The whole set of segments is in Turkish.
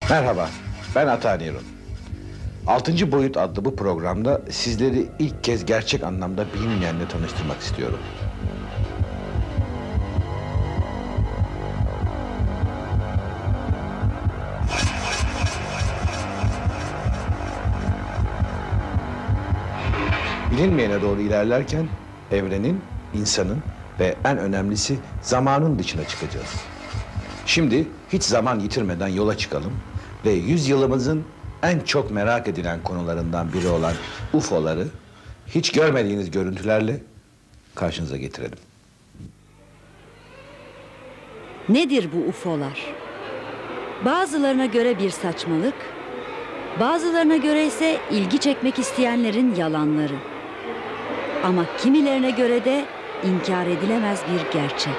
Merhaba, ben Atan Erun. 6. Boyut adlı bu programda sizleri ilk kez gerçek anlamda bilinmeyenle tanıştırmak istiyorum. Bilinmeyene doğru ilerlerken evrenin, insanın ve en önemlisi zamanın dışına çıkacağız. Şimdi hiç zaman yitirmeden yola çıkalım ve yüzyılımızın en çok merak edilen konularından biri olan UFO'ları hiç görmediğiniz görüntülerle karşınıza getirelim. Nedir bu UFO'lar? Bazılarına göre bir saçmalık, bazılarına göre ise ilgi çekmek isteyenlerin yalanları. Ama kimilerine göre de inkar edilemez bir gerçek.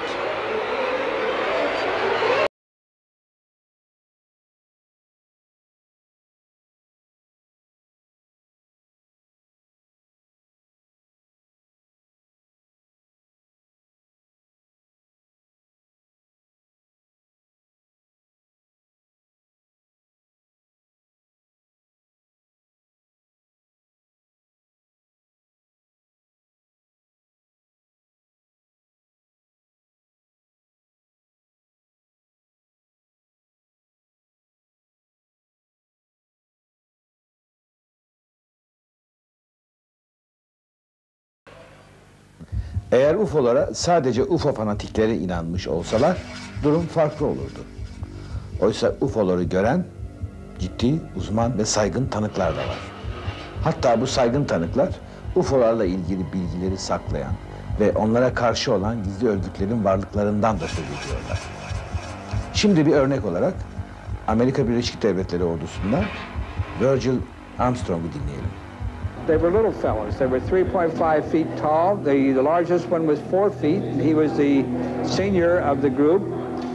Eğer UFO'lara sadece UFO fanatikleri inanmış olsalar durum farklı olurdu. Oysa UFO'ları gören ciddi, uzman ve saygın tanıklar da var. Hatta bu saygın tanıklar UFO'larla ilgili bilgileri saklayan ve onlara karşı olan gizli örgütlerin varlıklarından da söz ediyorlar. Şimdi bir örnek olarak Amerika Birleşik Devletleri ordusundan Virgil Armstrong'u dinleyelim. They were little fellows. They were 3.5 feet tall. The largest one was 4 feet. He was the senior of the group.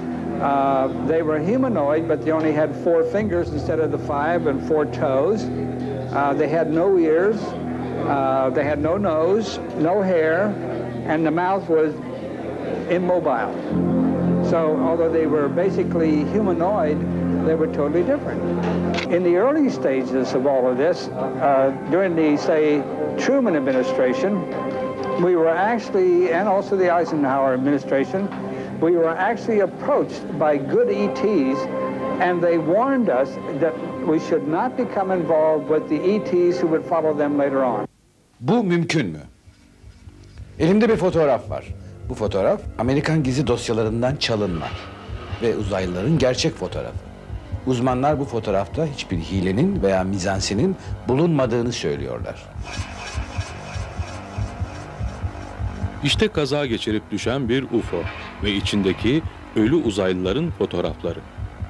They were humanoid, but they only had 4 fingers instead of the 5 and 4 toes. They had no ears. They had no nose, no hair, and the mouth was immobile. So although they were basically humanoid, they were totally different. In the early stages of all of this, during the, say, Truman administration, we were actually, and also the Eisenhower administration, we were actually approached by good ETs, and they warned us that we should not become involved with the ETs who would follow them later on. Bu mümkün mü? Elimde bir fotoğraf var. Bu fotoğraf Amerikan gizli dosyalarından çalınma ve uzaylıların gerçek fotoğrafı. Uzmanlar bu fotoğrafta hiçbir hilenin veya mizansenin bulunmadığını söylüyorlar. İşte kaza geçirip düşen bir UFO ve içindeki ölü uzaylıların fotoğrafları.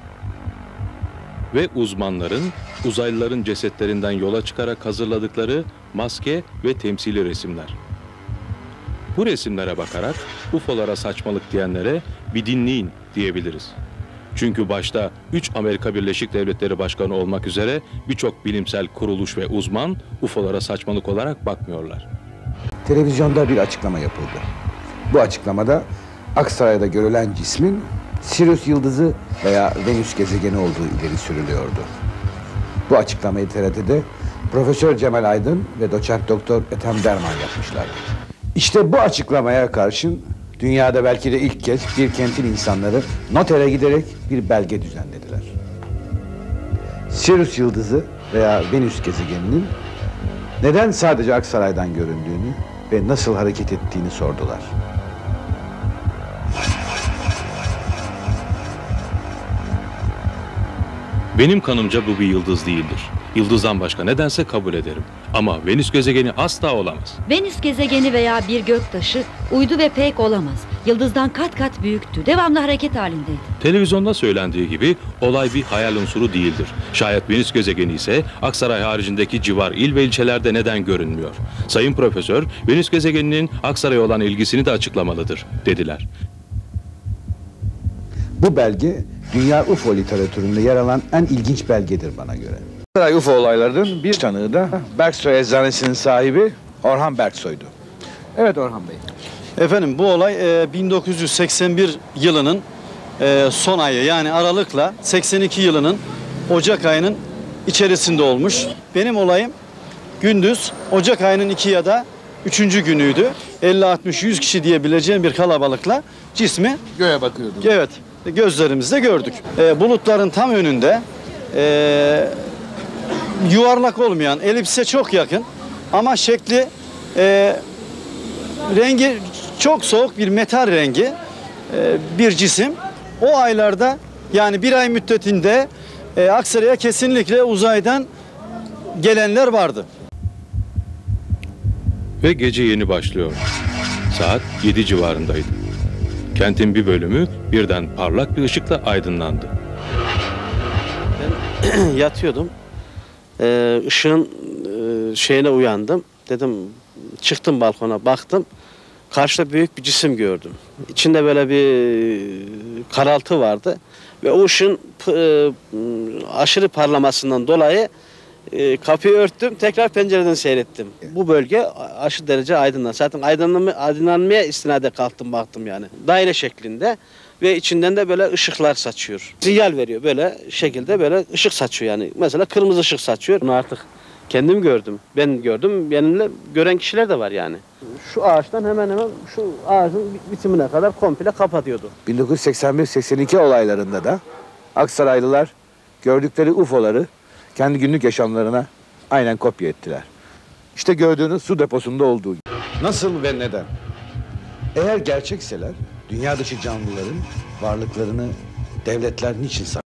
Ve uzmanların uzaylıların cesetlerinden yola çıkarak hazırladıkları maske ve temsili resimler. Bu resimlere bakarak UFO'lara saçmalık diyenlere bir dinleyin diyebiliriz. Çünkü başta 3 Amerika Birleşik Devletleri Başkanı olmak üzere birçok bilimsel kuruluş ve uzman UFO'lara saçmalık olarak bakmıyorlar. Televizyonda bir açıklama yapıldı. Bu açıklamada Aksaray'da görülen cismin Sirius yıldızı veya Venüs gezegeni olduğu ileri sürülüyordu. Bu açıklamayı TRT'de Profesör Cemal Aydın ve Doçent Doktor Ethem Derman yapmışlardı. İşte bu açıklamaya karşın dünyada belki de ilk kez bir kentin insanları notere giderek bir belge düzenlediler. Sirius yıldızı veya Venüs gezegeninin neden sadece Aksaray'dan göründüğünü ve nasıl hareket ettiğini sordular. Benim kanımca bu bir yıldız değildir. Yıldızdan başka nedense kabul ederim. Ama Venüs gezegeni asla olamaz. Venüs gezegeni veya bir göktaşı uydu ve pek olamaz. Yıldızdan kat kat büyüktü. Devamlı hareket halindeydi. Televizyonda söylendiği gibi olay bir hayal unsuru değildir. Şayet Venüs gezegeni ise Aksaray haricindeki civar il ve ilçelerde neden görünmüyor? Sayın Profesör, Venüs gezegeninin Aksaray'a olan ilgisini de açıklamalıdır, dediler. Bu belge dünya UFO literatüründe yer alan en ilginç belgedir bana göre. Aksaray UFO olaylarının bir tanığı da Berksoy Eczanesi'nin sahibi Orhan Berksoy'du. Evet Orhan Bey. Efendim bu olay 1981 yılının son ayı, yani Aralık'la 82 yılının Ocak ayının içerisinde olmuş. Benim olayım gündüz Ocak ayının 2 ya da 3. günüydü. 50-60-100 kişi diyebileceğim bir kalabalıkla cismi Göğe bakıyordum. evet gözlerimizle gördük. Bulutların tam önünde yuvarlak olmayan, elipse çok yakın ama şekli rengi çok soğuk bir metal rengi bir cisim. O aylarda yani bir ay müddetinde Aksaray'a kesinlikle uzaydan gelenler vardı. Ve gece yeni başlıyor. Saat 7 civarındaydı. Kentin bir bölümü birden parlak bir ışıkla aydınlandı. Ben yatıyordum. Işığın şeyine uyandım. Dedim çıktım balkona baktım. Karşıda büyük bir cisim gördüm. İçinde böyle bir karaltı vardı. Ve o ışığın aşırı parlamasından dolayı kapıyı örttüm. Tekrar pencereden seyrettim. Bu bölge aşırı derece aydınlandı. Zaten aydınlanmaya istinade kalktım baktım yani. Daire şeklinde ve içinden de böyle ışıklar saçıyor. Sinyal veriyor böyle şekilde böyle ışık saçıyor yani. Mesela kırmızı ışık saçıyor. Bunu artık kendim gördüm. Ben gördüm. Benimle gören kişiler de var yani. Şu ağaçtan hemen şu ağacın bitimine kadar komple kapatıyordu. 1981-82 olaylarında da Aksaraylılar gördükleri UFO'ları kendi günlük yaşamlarına aynen kopya ettiler. İşte gördüğünüz su deposunda olduğu gibi. Nasıl ve neden? Eğer gerçekseler dünya dışı canlıların varlıklarını devletler niçin saklıyor?